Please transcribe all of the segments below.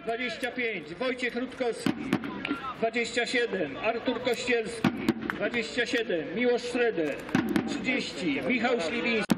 25 Wojciech Rutkowski, 27 Artur Kościelski, 27 Miłosz Schroeder, 30 Michał Śliwiński.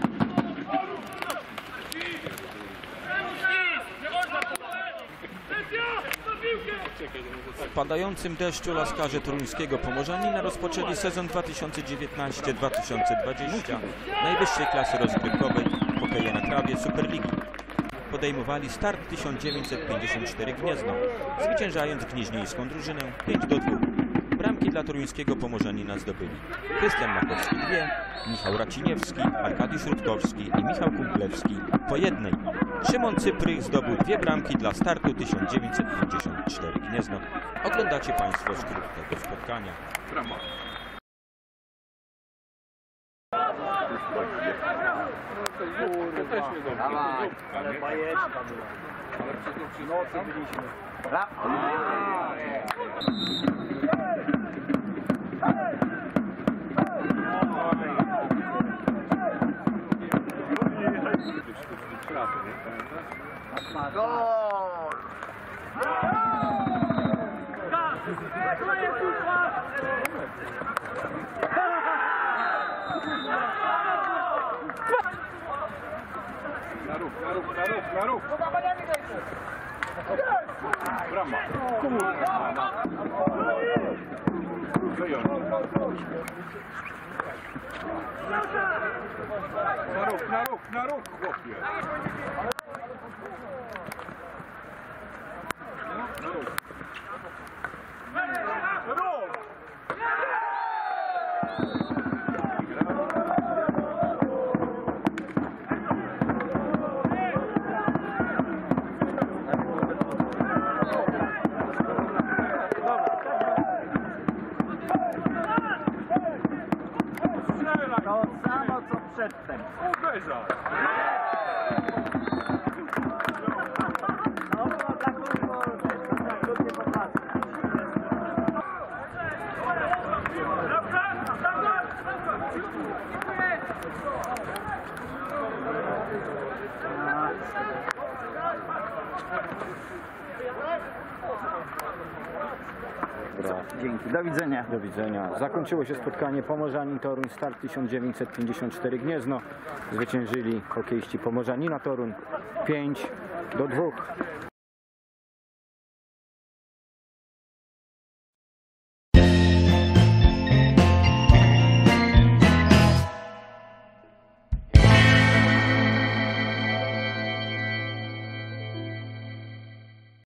W padającym deszczu laskarze toruńskiego Pomorzanina rozpoczęli sezon 2019-2020 najwyższej klasy rozgrywkowej hokeja na trawie Superligi. Podejmowali start 1954 Gniezno, zwyciężając gnieźnieńską drużynę 5-2. Bramki dla toruńskiego Pomorzanina zdobyli Krystian Makowski 2, Michał Raciniewski, Arkadiusz Rutkowski i Michał Kumplewski po jednej. Szymon Cyprych zdobył 2 bramki dla startu 1954 Gniezno. Oglądacie Państwo skrót tego spotkania. Ale bajeczka była. No, co byliśmy. Gol! Na ruch. Brama. Na ruch, chłopie. To samo co przedtem. Uderza. No, to dla kogo lubię popatrzeć. Dzięki. Do widzenia. Do widzenia. Zakończyło się spotkanie Pomorzanin Toruń, start 1954 Gniezno. Zwyciężyli hokeiści Pomorzanina Toruń 5-2.